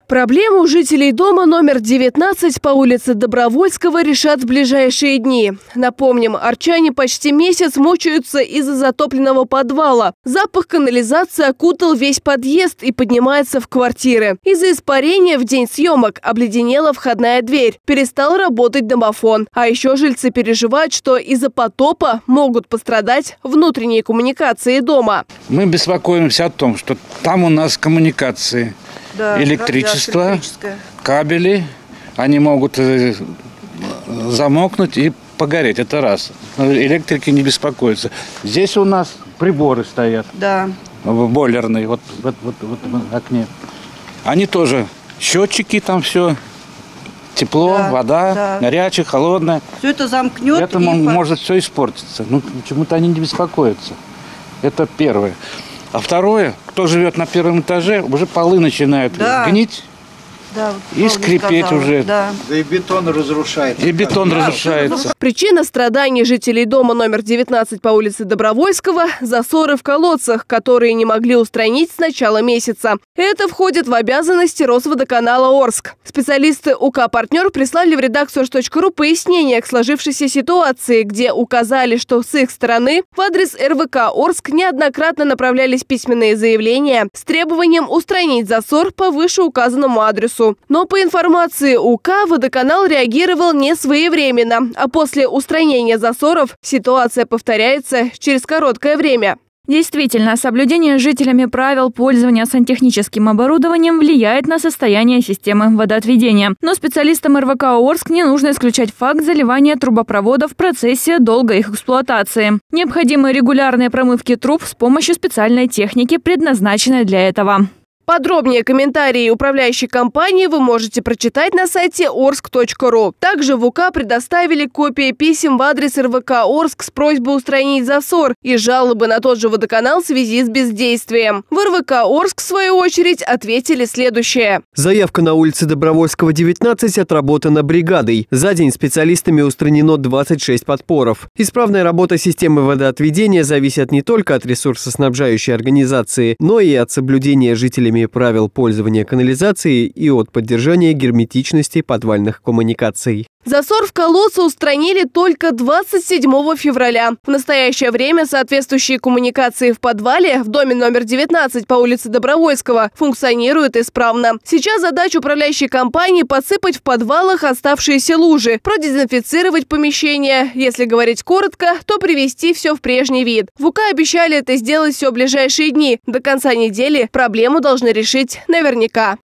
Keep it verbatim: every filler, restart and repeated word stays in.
Проблему жителей дома номер девятнадцать по улице Добровольского решат в ближайшие дни. Напомним, арчане почти месяц мучаются из-за затопленного подвала. Запах канализации окутал весь подъезд и поднимается в квартиры. Из-за испарения в день съемок обледенела входная дверь. Перестал работать домофон. А еще жильцы переживают, что из-за потопа могут пострадать внутренние коммуникации дома. Мы беспокоимся о том, что там у нас коммуникации. Да, электричество, кабели, они могут замокнуть и погореть, это раз. Но электрики не беспокоятся. Здесь у нас приборы стоят, да. Бойлерные, вот, вот, вот, вот в окне. Они тоже, счетчики там все, тепло, да, вода, да. Горячая, холодная. Все это замкнет. Это и может все испортиться. Ну, почему-то они не беспокоятся. Это первое. А второе, кто живет на первом этаже, уже полы начинают да. гнить да, вот и скрипеть сказала. уже. Да. да и бетон разрушается. И бетон да, разрушается. Причина страданий жителей дома номер девятнадцать по улице Добровольского – засоры в колодцах, которые не могли устранить с начала месяца. Это входит в обязанности Росводоканала Орск. Специалисты УК «Партнер» прислали в редакцию эр эс точка ру пояснение к сложившейся ситуации, где указали, что с их стороны в адрес эр вэ ка Орск неоднократно направлялись письменные заявления с требованием устранить засор по вышеуказанному адресу. Но по информации УК, водоканал реагировал не своевременно, а после устранения засоров ситуация повторяется через короткое время. Действительно, соблюдение жителями правил пользования сантехническим оборудованием влияет на состояние системы водоотведения. Но специалистам эр вэ ка Орск не нужно исключать факт заливания трубопроводов в процессе долгой их эксплуатации. Необходимы регулярные промывки труб с помощью специальной техники, предназначенной для этого. Подробнее комментарии управляющей компании вы можете прочитать на сайте орск точка ру. Также в УК предоставили копии писем в адрес эр вэ ка Орск с просьбой устранить засор и жалобы на тот же водоканал в связи с бездействием. В эр вэ ка Орск, в свою очередь, ответили следующее. Заявка на улице Добровольского, девятнадцать, отработана бригадой. За день специалистами устранено двадцать шесть подпоров. Исправная работа системы водоотведения зависит не только от ресурсоснабжающей организации, но и от соблюдения жителями правил пользования канализацией и от поддержания герметичности подвальных коммуникаций. Засор в колодце устранили только двадцать седьмого февраля. В настоящее время соответствующие коммуникации в подвале в доме номер девятнадцать по улице Добровольского функционируют исправно. Сейчас задача управляющей компании подсыпать в подвалах оставшиеся лужи, продезинфицировать помещение. Если говорить коротко, то привести все в прежний вид. В УК обещали это сделать все в ближайшие дни. До конца недели проблему должны решить наверняка.